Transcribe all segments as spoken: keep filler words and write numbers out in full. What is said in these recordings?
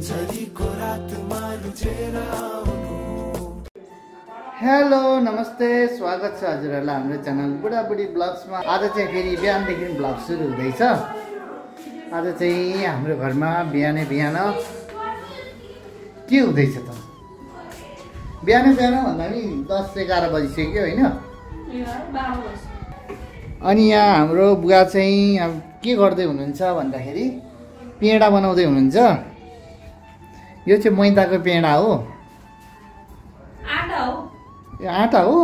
Hello नमस्ते स्वागत छ हजुरहरुलाई हाम्रो च्यानल बुढाबुढी ब्लग्समा। आज चाहिँ फेरि बिहानदेखि ब्लग सुरु हुँदैछ। आज चाहिँ हाम्रो घरमा बिहानै बिहान के हुँदैछ त? बिहानै बिहान भन्दा नि दस एघार बजिसक्यो होइन? अनि यहाँ हाम्रो बुवा चाहिँ अब के गर्दै हुनुहुन्छ भन्दाखेरि पेडा बनाउँदै हुनुहुन्छ। यो चाहिँ मैदाको पेडा हो। आटा हो,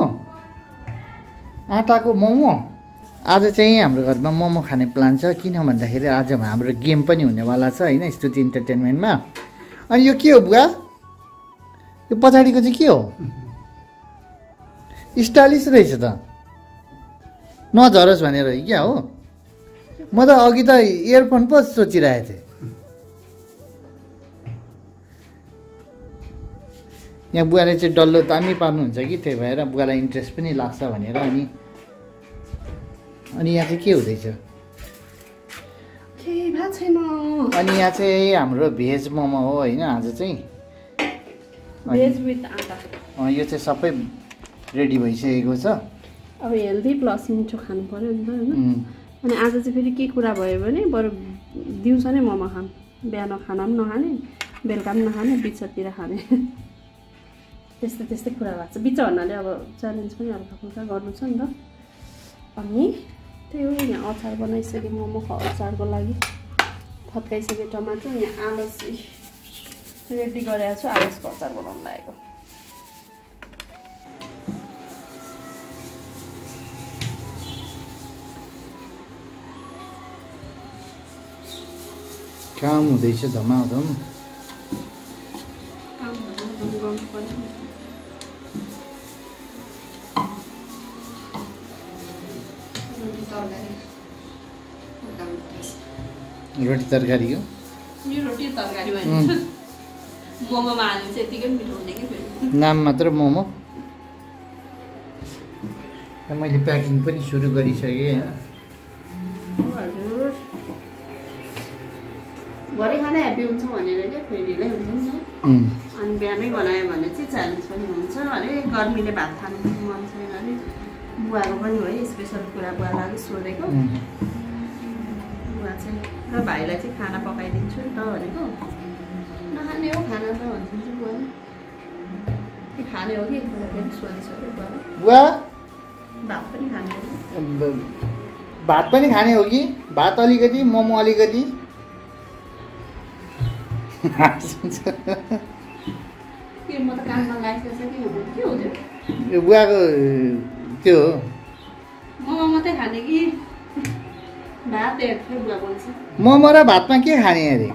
आटाको मोमो। आज चाहिँ हाम्रो घरमा मोमो खाने प्लान छ। किन भन्दाखेरि आज हाम्रो गेम पनि हुनेवाला छ होइन, स्तुति इन्टरटेनमेन्टमा। अनि यो के हो बुवा? यो पछाडिको चाहिँ के हो? स्टाइलिस रहेछ त, नझरोस् भनेर क्या हो? म त अघि त इयरफोन पो सोचिरहेको थिएँ। यहाँ बुवाले चाहिँ डल्लो दामी पार्नुहुन्छ कि, त्यही भएर बुवालाई इन्ट्रेस्ट पनि लाग्छ भनेर। अनि अनि यहाँ चाहिँ के हुँदैछ? अनि यहाँ चाहिँ हाम्रो भेज मोमो हो होइन आज चाहिँ। भेज विथ आटा। यो चाहिँ सबै रेडी भइसकेको छ। अब हेल्दी प्लस मिठो खानु पर्यो नि त होइन। अनि आज चाहिँ फेरि के कुरा भयो भने बरु दिउँसो नै मोमो खानु, बिहान खाना पनि नखाने, बेलुका पनि नखाने, बिचतिर खाने, त्यस्तै त्यस्तै कुरा भएको छ। बिच भन्नाले अब च्यालेन्ज पनि हल्का फुल्का गर्नु छ नि त। अनि त्यही हो, यहाँ अचार बनाइसकेँ मोमोको अचारको लागि। फत्काइसकेँ टमाटर। यहाँ आलस रेडी गरेको छु, आलसको अचार बनाउनु लागेको। काम हुँदैछ धमाधम। रोटी तरकारी हो। यो रोटी तरकारी भन्छ। मोमोमा हाल्नु चाहिँ यतिकै मिठो हुने कि फेरि। नाम मात्र मोमो। मैले प्याकिङ पनि सुरु गरिसकेँ। हजुर भरे खाना ह्याप्पी हुन्छ भनेर क्या फेरि ढिलै हुन्छ नि त। अनि बिहानै बनायो भने चाहिँ च्यालेन्ज पनि हुन्छ अरे। गर्मीले भात खानु मन छैन अरे। बुवाको पनि हो स्पेसल कुरा, बुवालाई अलिक सोधेको। बुवा चाहिँ र भाइलाई चाहिँ खाना पकाइदिन्छु नि त भनेको। नखाने हो खाना त भन्छ चाहिँ बुवाले। के खाने हो कि फेरि सोधिसक्यो बुवाले। बुवा भात पनि खाने हो? भात पनि खाने हो कि? भात अलिकति मोमो अलिकति। के म त काममा लागिसकेको के हो के हो त्यो? यो बुवाको त्यो हो। मोमो मात्रै खाने कि भात? हेर्छु बुवा बोल्छ। मोमो र भातमा के खाने अरे?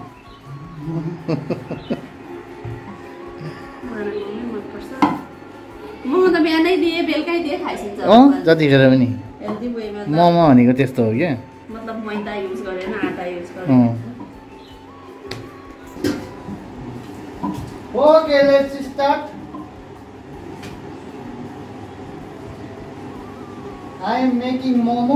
मोमो त बिहानै दिए बेलुकै दिए खाइसक्छ। अँ जतिखेर पनि हेल्दी वेमा मोमो भनेको त्यस्तो हो क्या। मतलब मैदा युज गरेन, आटा युज गरेन। Okay, let's start. I am making momo.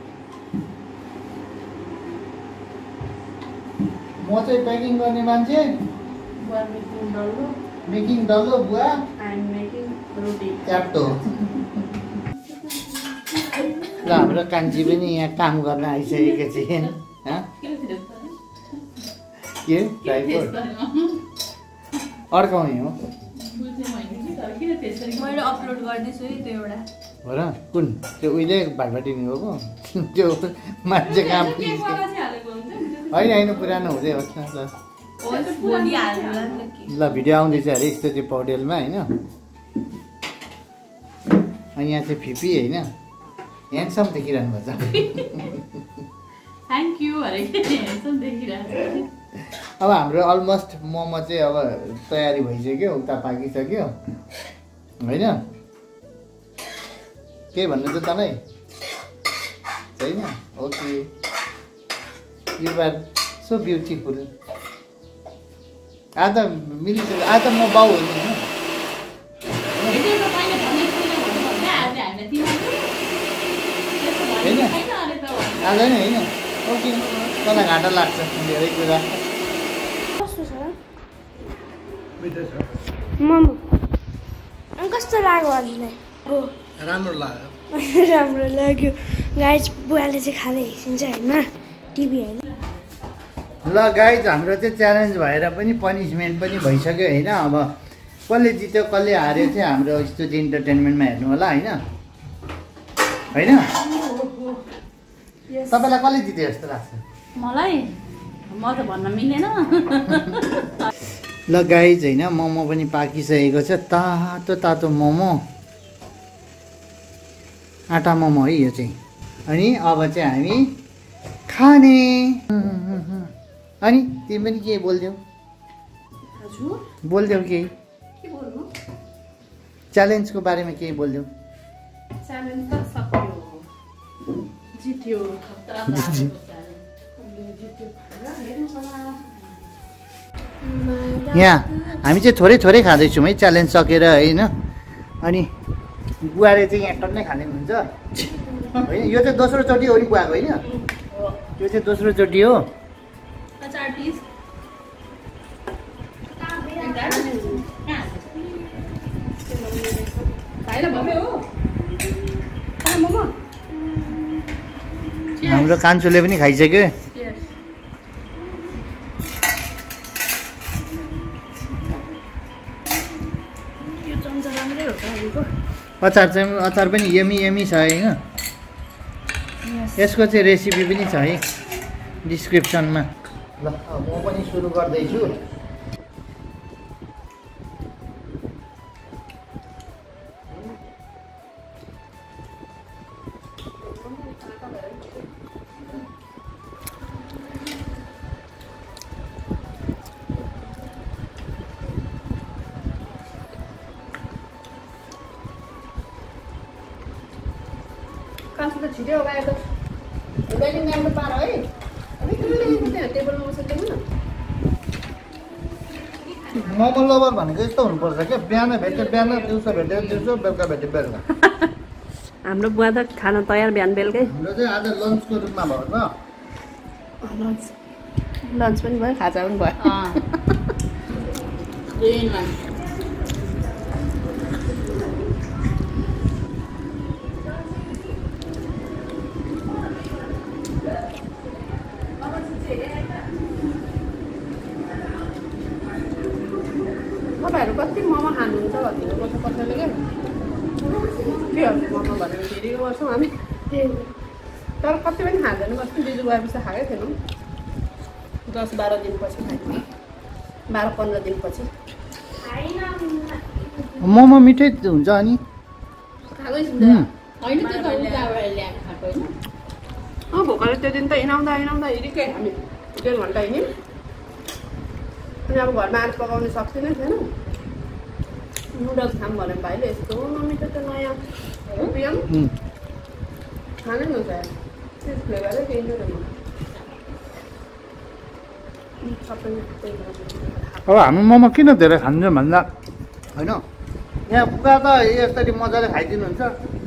म चाहिँ प्याकिङ गर्ने मान्छे। बुवा मेकिङ डल्लो। मेकिङ डल्लो बुवा। I am making रोटी। च्याप्टो। ल हाम्रो कान्छी पनि यहाँ काम गर्न आइसकेको छिन्। के ट्राइपोड अड्काउने हो? मैले अपलोड गर्दैछु है त्यो एउटा। हो र? कुन? त्यो उहिले भाटभाटिनी हो पो? त्यो मान्छे काम होइन होइन पुरानो हुँदै होस् न। ल भिडियो आउँदैछ अरे स्तुति पौडेलमा होइन। अनि यहाँ चाहिँ फिपी होइन, ह्यान्डसम देखिरहनु भएको छ। थ्याङ्क यू अरे ह्यान्डसम देखिरहेको। अब हाम्रो अलमोस्ट मोमो चाहिँ अब तयारी भइसक्यो, उता पाकिसक्यो होइन? के भन्नु त तँलाई छैन? Okay, you are so beautiful. आज त मिलिसक्यो। आज त म बाउ हो नि। होइन आज नै होइन। ओके, तँलाई घाटा लाग्छ धेरै कुरा। मोमो कस्तो लाग्यो हजुरलाई राम्रो लाग्यो राम्रो लाग्यो गाइज बुवाले चाहिँ खाँदै हिँड्छ होइन टिभी होइन ल गाइज हाम्रो चाहिँ च्यालेन्ज भएर पनि पनिसमेन्ट पनि भइसक्यो होइन अब कसले जित्यो कसले हार्यो चाहिँ हाम्रो स्तुति इन्टरटेनमेन्टमा हेर्नु होला होइन होइन तपाईँलाई कसले जित्यो जस्तो लाग्छ मलाई म त भन्न मिलेन ल गाइज होइन मोमो पनि पाकिसकेको छ तातो तातो मोमो आटा मोमो है यो चाहिँ अनि अब चाहिँ हामी खाने अनि तिमी पनि के बोलिदेऊ बोलिदेऊ केही च्यालेन्जको बारेमा केही बोलिदेऊ च्यालेन्ज त सबै जित्यो यहाँ हामी चाहिँ थोरै थोरै खाँदैछौँ है च्यालेन्ज सकेर होइन अनि बुवाले चाहिँ यहाँ टन्नै खाने हुन्छ होइन यो चाहिँ दोस्रो चोटि हो नि बुवाको होइन यो चाहिँ दोस्रो चोटि हो हाम्रो कान्छोले पनि खाइसक्यो अचार चाहिँ अचार पनि यमी यमी छ होइन यसको चाहिँ रेसिपी पनि छ है डिस्क्रिप्सनमा ल म पनि सुरु गर्दैछु कान्छो त छिटो गयो त डाइनिङ टेबल पार है टेबलमा बसेको न मोमो लभर भनेको यस्तो हुनुपर्छ क्या बिहान भेट्यो बिहान दिउँसो भेट्यो दिउँसो बेलुका भेट्यो बेलुका हाम्रो बुवा त खाना तयार बिहान बेलुकै हाम्रो चाहिँ आज लन्चको रूपमा भयो लन्च लन्च पनि भयो खाजा पनि भयो तपाईँहरू कति मोमो खानुहुन्छ भनिदिनु पर्छ कसैले क्या के हुन्छ मोमो भनेर फेरि गर्छौँ हामी तर कति पनि खाँदैन कति दिजु गएपछि खाएकै थिएनौँ दस बाह्र दिनपछि खाएको बाह्र पन्ध्र दिनपछि मोमो मिठै हुन्छ अनि अँ भोकाले त्यो दिन त हिँडाउँदा हिँडाउँदा हिँडेकै हामी डेढ घन्टा हिँड्यौँ अनि अब घरमा आएर पकाउनु सक्दिनँ थिएन नुडल्स खाऊँ भने भाइले यस्तो नमिठो त नयाँ पियम खानै हुन्छ त्यस फ्लेभरै केही छैन सबै अब हामी मोमो किन धेरै खान्छ भन्दा होइन यहाँ बुवा त यसरी मजाले खाइदिनुहुन्छ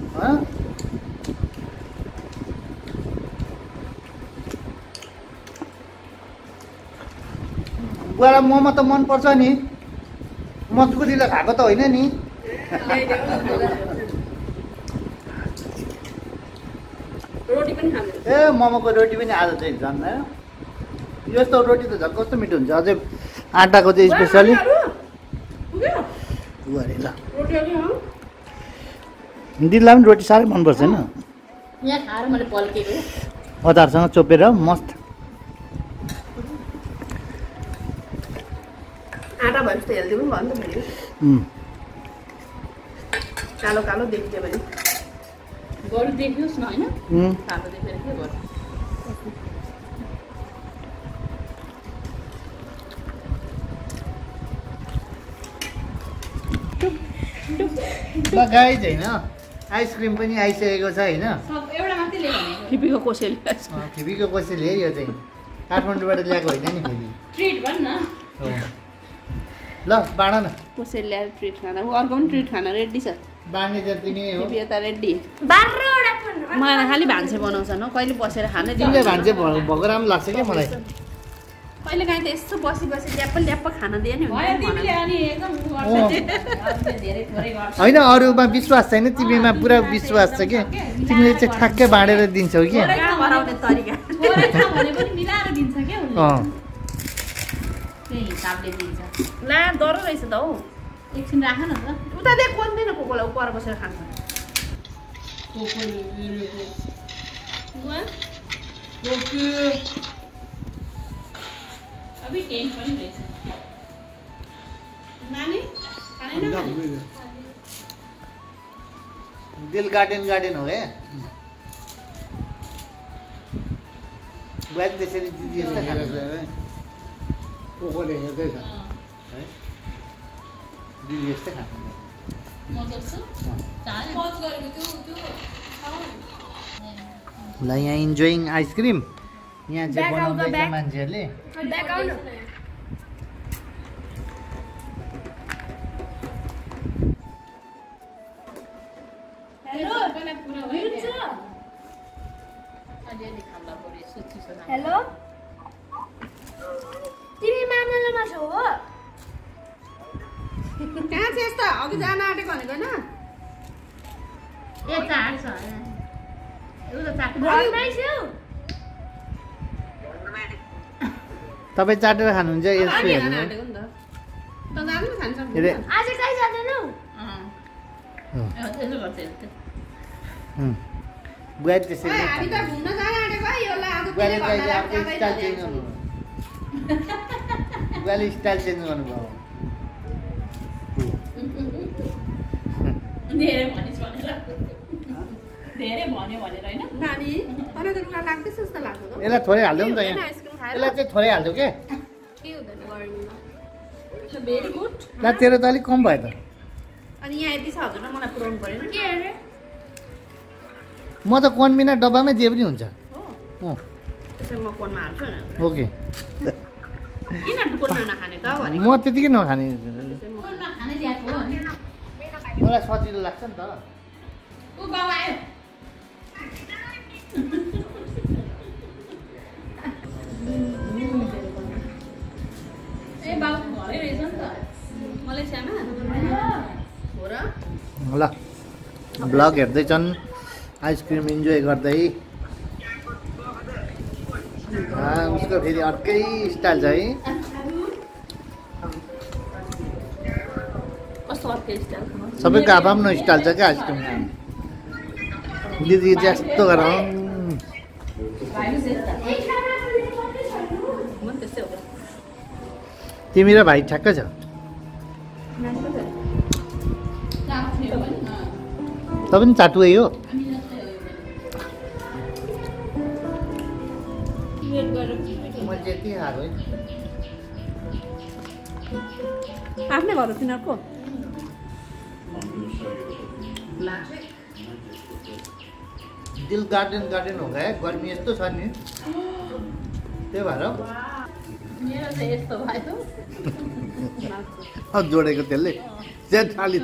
बुवालाई मोमो त मनपर्छ नि मजबुरीले खाएको त होइन नि रोटी पनि खानु ए मोमोको रोटी पनि आज चाहिँ झन् यस्तो रोटी त झन् कस्तो मिठो हुन्छ अझै आँटाको चाहिँ स्पेसली अरे ल दिदीलाई पनि रोटी साह्रै मनपर्छ होइन यहाँ खाएर मैले पल्केको अचारसँग चोपेर मस्त आँटा भने जस्तो हेल्दी पनि भयो नि त फेरि कालो कालो देखियो भने बरु देखियोस् न होइन कालो देखेर के गर्छ ल गाइज होइन आइसक्रिम पनि आइसकेको छ होइन खिपीको कोसेली खिपीको कोसेली है यो चाहिँ काठमाडौँबाट ल्याएको होइन नि फेरि ट्रिट भन् न ल बाँड न कोसेली ल्याएर ट्रिट खाना ऊ अर्को पनि ट्रिट खाना रेडी छ बाँड्ने जति नै हो खिपी यता रेडी मलाई खालि भान्से बनाउँछ न कहिले बसेर खाने तिमीले भान्से भएको राम्रो लाग्छ क्या मलाई कहिले काहीँ त यसो बसी बसी ल्याप्प ल्याप्प खान दिए नि होइन अरूमा विश्वास छैन तिमीमा पुरा विश्वास छ कि तिमीले चाहिँ ठ्याक्कै बाँडेर दिन्छौ कि बनाउने तरिका ला डरो रहेछ त हौ एकछिन राख न त उता देख कोन्दैन कोकोलाई उपर बसेर खान्छ अभी टेन पनि रहेछ नानी खादैन दिल गार्डन गार्डन हो है बुहारी त्यसरी दिदी यस्तो खान्छ कोकोले हेर्दै छ है दिदी यस्तै खान्छ म जस्तो चाहे पज गरेको त्यो त्यो ल यहाँ इन्जोइङ आइसक्रिम यहाँ चाहिँ बनाउँदैछ मान्छेहरूले हेलो तिमी मामलामा छौ हो कहाँ छ यस्तो अघि जान आँटेको भनेको होइन ए चाड छ तपाईँ चाटेर खानुहुन्छ यसो हेर्नु आज कहीँ जाँदैनौ बुहारी त्यसरी बुहारी स्टाइल चेन्ज गर्नुभयो यसलाई थोरै हाल्दो नि त यहाँ यसलाई चाहिँ थोरै हाल्दो के भेरी गुड ल तेरो त अलिक कम भयो त अनि यहाँ यति छ हजुर मलाई पुऱ्याउनु परेन के अरे म त कोन बिना डब्बामै जे पनि हुन्छ हो त्यसै म कोनमा हाल्छु नि ओके किन कोनमा नखाने त भने म त्यतिकै नखाने कोन नखाने ज्याको हो मलाई सजिलो लाग्छ नि त उ बाबा आयो ए बाबु घरै रहेछ नि त मलेसियामा हो र ल ब्लग हेर्दैछन् आइसक्रिम इन्जोय गर्दै उसको फेरि अर्कै स्टाइल छ है कस्तो अर्कै स्टाइल सबैको आफ्नो स्टाइल छ क्या आइसक्रिम दिदी जस्तो गर तिमी र भाइ ठ्याक्कै छ त पनि चाटुवै हो मैले के खाएको आफ्नै घर हो तिनीहरूको दिल गार्डन गार्डन हो क्या गर्मी यस्तो छ नि त्यही भएर मेरो चाहिँ यस्तो भयो जोडेको त्यसले ल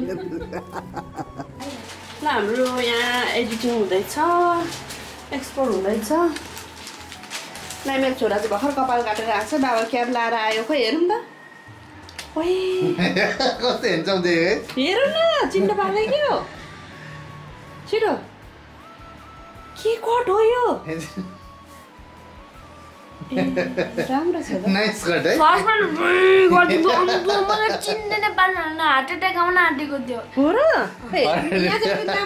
हाम्रो यहाँ एडिटिङ हुँदैछ एक्सपोर्ट हुँदैछ ल मेरो छोरा चाहिँ भर्खर कपाल काटेर आएको छ बाबा क्याब लाएर आयो खोइ हेरौँ त कस्तो हेर्छौ हेरौँ न चिन्नु पाएन के हो छिटो के कट हो यो राम्रो छ नाइस कट है चिन्दैन पाल्न हार्ट एट्याक आउन आँटेको थियो हो र यहाँ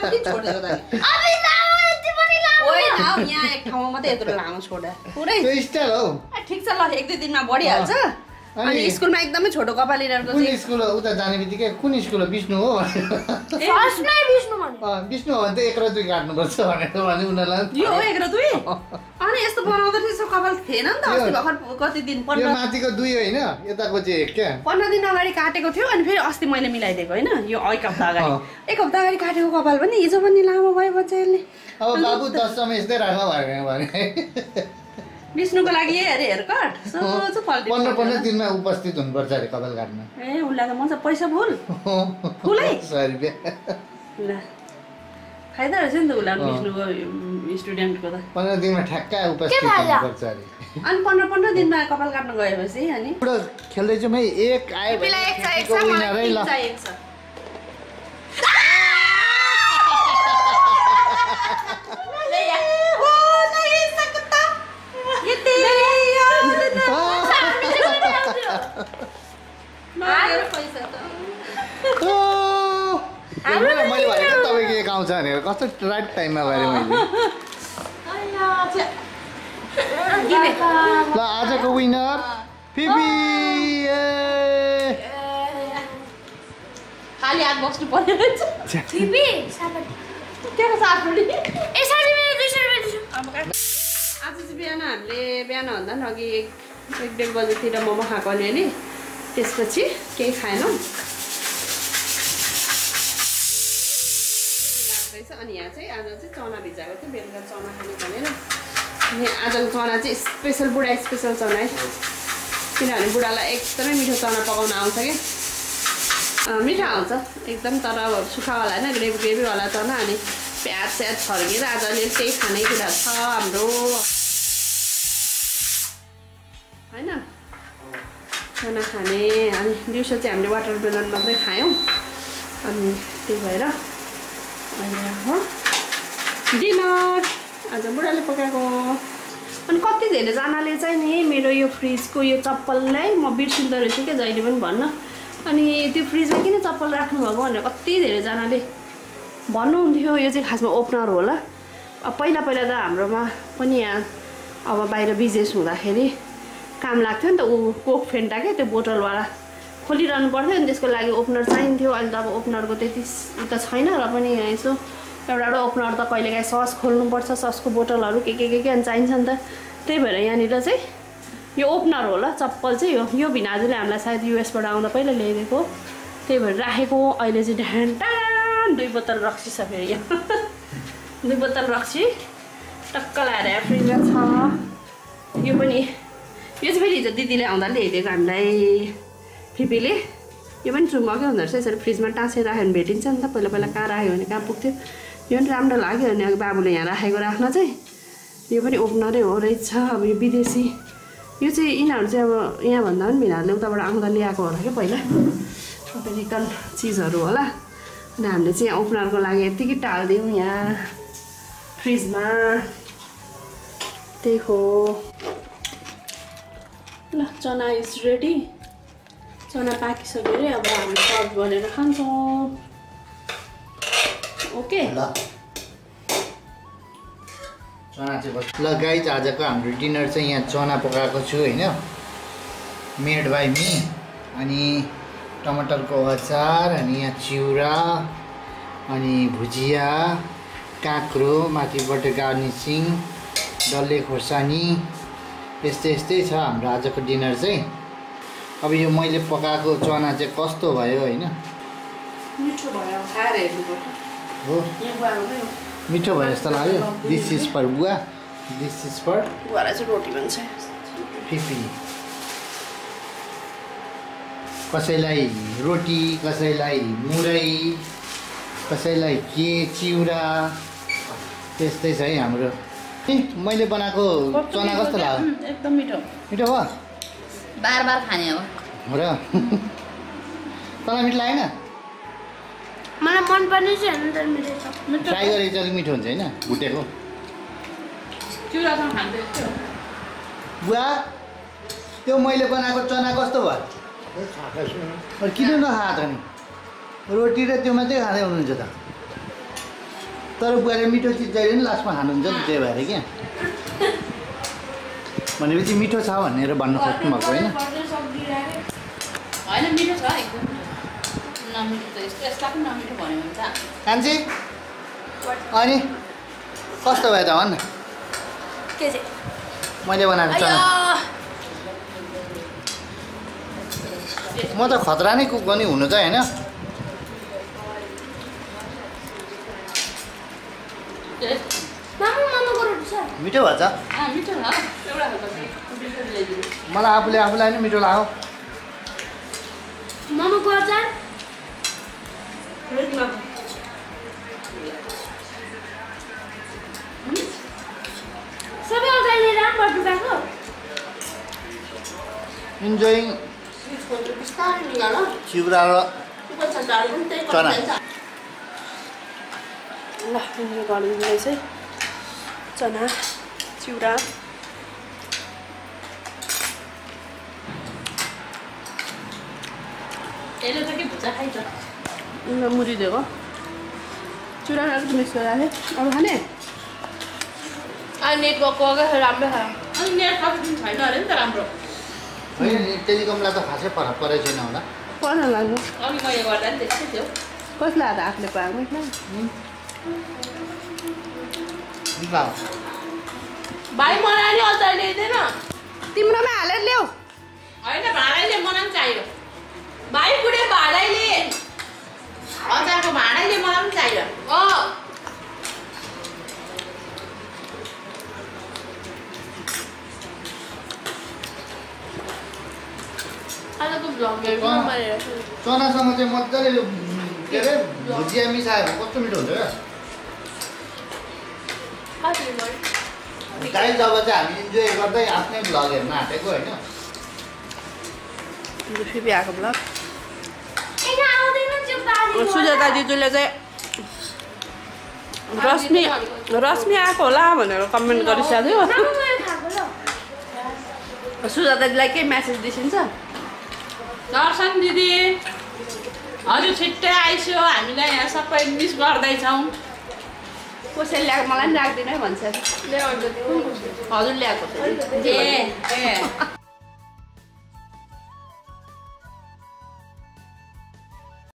एक ठाउँमा मात्रै यत्रो लामो छोडा पुरै स्टाइल हो ठिक छ ल एक दुई दिनमा बढिहाल्छ अनि स्कुलमा एकदमै छोटो कपाल लिनेरको कुन स्कुल उता जाने बित्तिकै कुन स्कुल हो विष्णु हो फर्स्टमै विष्णु भन्नु विष्णु हो भने त एक र दुई काट्नुपर्छ भनेर भने उनीहरूलाई यो हो एक र दुई अनि यस्तो बनाउँदा त्यसो कपाल थिएन नि त अस्ति भर्खर कति दिन यो माथिको दुई होइन यताको चाहिँ एक क्या पन्ध्र दिन अगाडि काटेको थियो अनि फेरि अस्ति मैले मिलाइदिएको होइन यो एक हप्ता अगाडि एक हप्ता अगाडि काटेको कपाल पनि हिजो पनि लामो भयो बच्चाहरूले अब बाबु दससम्म यस्तै राख्नु भयो भने विष्णुको लागि अरे हेयरकट सोचो फल्टी पन्ध्र पन्ध्र दिनमा उपस्थित हुनुपर्छ अरे कपाल काट्न ए उसलाई त मजा पैसा फुल फुलै सय रुपियाँ ल फाइदा रहेछ नि त उसलाई विष्णुको स्टुडेन्टको त पन्ध्र दिनमा ठ्याक्कै उपस्थित हुनुपर्छ अरे अनि पन्ध्र पन्ध्र दिनमा कपाल काट्न गएपछि अनि पुरो खेल्दैछु मै एक आयो भने ठिकको विनरै ल मैले भनेको तपाईँको एक आउँछ भनेर कस्तो राइट टाइममा गरेँ मैले ल आजको विनर फिफी खाली हात बस्नु पर्ने रहेछ फिफी सापटी के को सापटी ए साडी मेरो दुई सय रुपैयाँ दिन्छु अब आज चाहिँ बिहान हामीले बिहान भन्दा पनि अघि एक एक डेढ बजीतिर मोमो खाएको अलिअलि त्यसपछि केही खाएनौँ लाग्दैछ अनि यहाँ चाहिँ आज चाहिँ चना भिजाएको थियो बेलुका चना खाने भनेर अनि आजको चना चाहिँ स्पेसल बुढा स्पेसल चना है किनभने बुढालाई एकदमै मिठो चना पकाउन आउँछ कि मिठो आउँछ एकदम तर अब सुक्खावाला होइन ग्रेभी ग्रेभीवाला चना अनि प्याज स्याज छर्केर आज अलिअलि त्यही खाने कुरा छ हाम्रो होइन खाना खाने अनि दिउँसो चाहिँ हामीले वाटरमेलन मात्रै खायौँ अनि त्यही भएर अहिले हो डिनर आज बुढाले पकाएको अनि कति धेरैजनाले चाहिँ नि मेरो यो फ्रिजको यो चप्पललाई म बिर्सिँदो रहेछु क्या जहिले पनि भन्न अनि त्यो फ्रिजमा किन चप्पल राख्नुभएको भनेर कति धेरैजनाले भन्नुहुन्थ्यो यो चाहिँ खासमा ओपनर होला अब पहिला पहिला त हाम्रोमा पनि यहाँ अब बाहिर बिजनेस हुँदाखेरि काम लाग्थ्यो नि त ऊ कोक फेन्टा क्या त्यो बोतलवाला खोलिरहनु पर्थ्यो अनि त्यसको लागि ओपनर चाहिन्थ्यो अहिले त अब ओपनरको त्यति त छैन र पनि यसो एउटा एउटा ओपनर त कहिलेकाहीँ सस खोल्नुपर्छ ससको बोतलहरू के के के के अनि चाहिन्छ नि त त्यही भएर यहाँनिर चाहिँ यो ओपनर होला चप्पल चाहिँ यो यो भिनाजुले हामीलाई सायद युएसबाट आउँदा पहिला ल्याइदिएको त्यही भएर राखेको अहिले चाहिँ ढ्यान टान दुई बोतल रक्सी छ फेरि यहाँ दुई बोतल रक्सी टक्क लाएर फ्रिजमा छ यो पनि यो चाहिँ फेरि हिजो दिदीले आउँदा ल्याइदिएको हामीलाई फिपीले यो पनि चुम्बकै हुँदो रहेछ यसरी फ्रिजमा टाँसेर राख्यो भने भेटिन्छ नि त पहिला पहिला कहाँ राख्यो भने कहाँ पुग्थ्यो यो पनि राम्रो लाग्यो अनि अब बाबुले यहाँ राखेको राख्न चाहिँ यो पनि ओपनरै हो रहेछ अब यो विदेशी यो चाहिँ यिनीहरू चाहिँ अब यहाँभन्दा पनि यिनीहरूले उताबाट आउँदा ल्याएको होला क्या पहिला अमेरिकन चिजहरू होला अनि हामीले चाहिँ ओपनरको लागि यत्तिकै टालिदियौँ यहाँ फ्रिजमा त्यही हो ल चना इज रेडी चना पाकिसक्यो अरे अब हामीले सर्भ गरेर खान्छौँ ओके ल चना चाहिँ ल गाइज आजको हाम्रो डिनर चाहिँ यहाँ चना पकाएको छु होइन मेड बाई मी अनि टमाटरको अचार अनि यहाँ चिउरा अनि भुजिया काँक्रो माथिबाट गार्निसिङ डल्ले खोर्सानी यस्तै यस्तै छ हाम्रो आजको डिनर चाहिँ अब यो मैले पकाएको चना चाहिँ कस्तो भयो होइन मिठो भयो खाएर हेर्नुपर्छ हो मिठो भयो जस्तो लाग्यो दिस इज फर बुवा दिस इज फर बुवालाई चाहिँ रोटी भन्छ फिफी कसैलाई रोटी कसैलाई मुरै कसैलाई के चिउरा त्यस्तै छ है हाम्रो मैले बनाएको चना कस्तो लाग्यो एकदम मिठो मिठो भयो बार बार खाने हो र तँलाई मिठो लागेन मलाई मन पर्ने चाहिँ होइन तर मिठो छ ट्राई गरेको चाहिँ अलिक मिठो हुन्छ होइन भुटेको चिउरासँग खान्छ बुवा त्यो मैले बनाएको चना कस्तो भयो किन नखा त नि रोटी र त्यो मात्रै खाँदै हुनुहुन्छ त तर बुवाले मिठो चिज जहिले पनि लास्टमा खानुहुन्छ नि त्यही भएर क्या भनेपछि मिठो छ भनेर भन्न खोज्नु भएको होइन होइन मिठो छ एकदम नमिठो त यस्तो यसलाई पनि नमिठो भन्यो भने त कान्छी अनि कस्तो भयो त भन् न के चाहिँ मैले बनाएको चना म त खतरा नै कुक गर्ने हुनु त होइन मामा मामाको रोटी छ मिठो भएछ मिठो छ मलाई आफूले आफूलाई नै मिठो लाग्यो मामाको अचार रेडमा इन्जोइङ चिउरा र चना। ल इन्जोय गरिदिँदैछ है चना चिउरा। यसले त के भुजा खाइन्छ मुरी दिएको चुरा मिक्स गरेर अरू खाने अनि नेट गएको राम्रो खायो अनि नेट कति दिन छैन अरे नि त राम्रो होइन नि टेलिकमलाई त खासै फरक परेको छैन होला। पर्न लाग्नु अघि मैले गर्दा नि त्यस्तै थियो। कसलाई त आफूले पाएको भाइ मलाई नि अचार ल्याइदिएन तिम्रोमा हालेर ल्याऊ। होइन भाँडाले मलाई पनि चाहियो भाइ बुढे भाँडाले अचारको भाँडाले मलाई पनि चाहियो। अँ आजको भ्लग चनासँग चाहिँ मजाले के अरे भुजिया मिसायो कस्तो मिठो हुन्छ क्या। गाई जब चाहिँ हामी इन्जोय गर्दै आफ्नै भ्लग हेर्न आँटेको होइन। फेरि आएको ब्लग सुजाता दिदीले चाहिँ रश्मि रश्मि आएको होला भनेर कमेन्ट गरिसक्यो। सुजाता दिदीलाई के म्यासेज दिइन्छ दर्शन दिदी हजुर छिट्टै आइसो हामीलाई यहाँ सबै मिस गर्दैछौँ। कसैले ल्याएको मलाई पनि राख्दिनँ है भन्छ। हजुर ल्याएको ए ए